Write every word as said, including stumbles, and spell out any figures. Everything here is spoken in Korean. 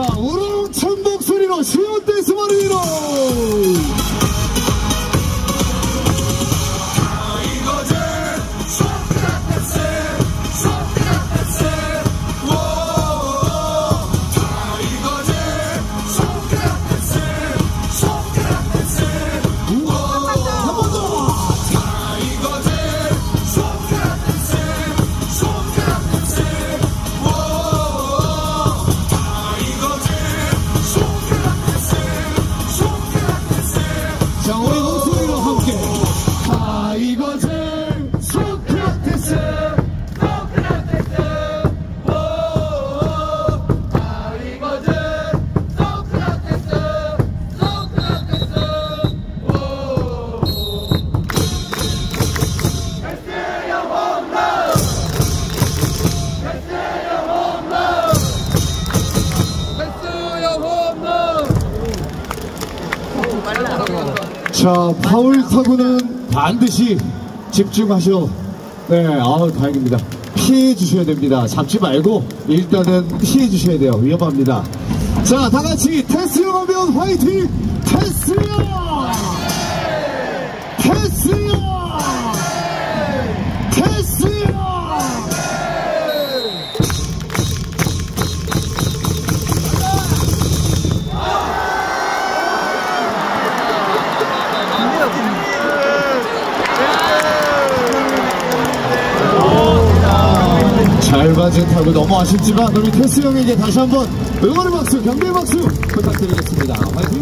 우렁찬 목소리로 시원 댄스 머리로 자, 우리 목소리로 함께 다 이거지 소크라테스 소크라테스 오오오 다 이거지 소크라테스 소크라테스 오오오 헬스야 홈런 헬스야 홈런 헬스야 홈런 자, 파울 타구는 반드시 집중하셔. 네, 아우, 다행입니다. 피해 주셔야 됩니다. 잡지 말고 일단은 피해 주셔야 돼요. 위험합니다. 자, 다 같이 테스형 하면 화이팅! 테스형! 테스형! 테스형! 잘 맞은 타구 너무 아쉽지만 우리 테스 형에게 다시 한번 응원의 박수, 경배의 박수 부탁드리겠습니다. 화이팅!